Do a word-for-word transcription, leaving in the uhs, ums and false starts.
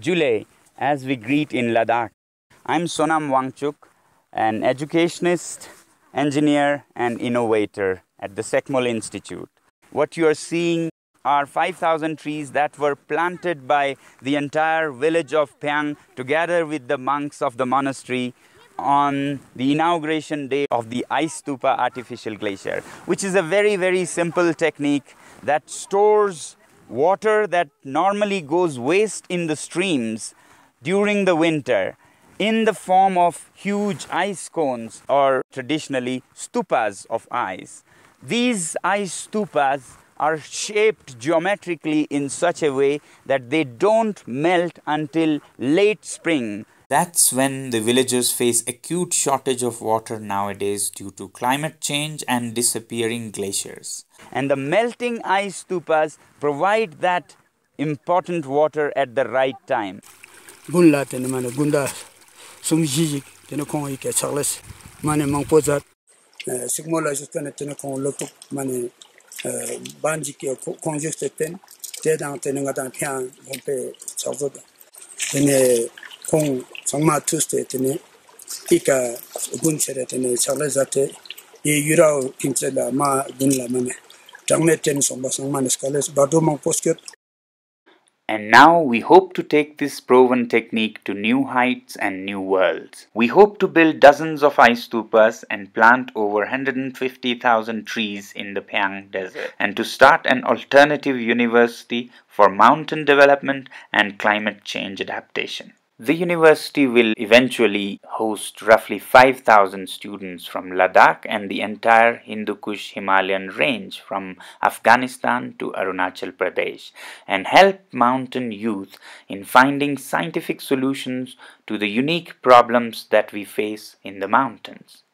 Julay as we greet in Ladakh. I'm Sonam Wangchuk, an educationist, engineer and innovator at the SECMOL Institute. What you are seeing are five thousand trees that were planted by the entire village of Pheang together with the monks of the monastery on the inauguration day of the Ice Stupa artificial glacier, which is a very, very simple technique that stores water that normally goes waste in the streams during the winter in the form of huge ice cones, or traditionally stupas of ice. These ice stupas are shaped geometrically in such a way that they don't melt until late spring. That's when the villagers face acute shortage of water nowadays due to climate change and disappearing glaciers. And the melting ice stupas provide that important water at the right time. Gunla tene mane gunda sumjiji tene kon ike charles mane mangpozat sigmola justane tene kon lotuk mane banji ke konjuste ten te dan tene ngata pian bompe charzoda tene kon sangma tuste tene ika gunchere tene charles ate e yurao kinchela ma gunla mane jangne ten somba sangma skales bado mangposket. And now we hope to take this proven technique to new heights and new worlds. We hope to build dozens of ice stupas and plant over one hundred fifty thousand trees in the Pheang Desert, and to start an alternative university for mountain development and climate change adaptation. The university will eventually host roughly five thousand students from Ladakh and the entire Hindu Kush Himalayan range from Afghanistan to Arunachal Pradesh, and help mountain youth in finding scientific solutions to the unique problems that we face in the mountains.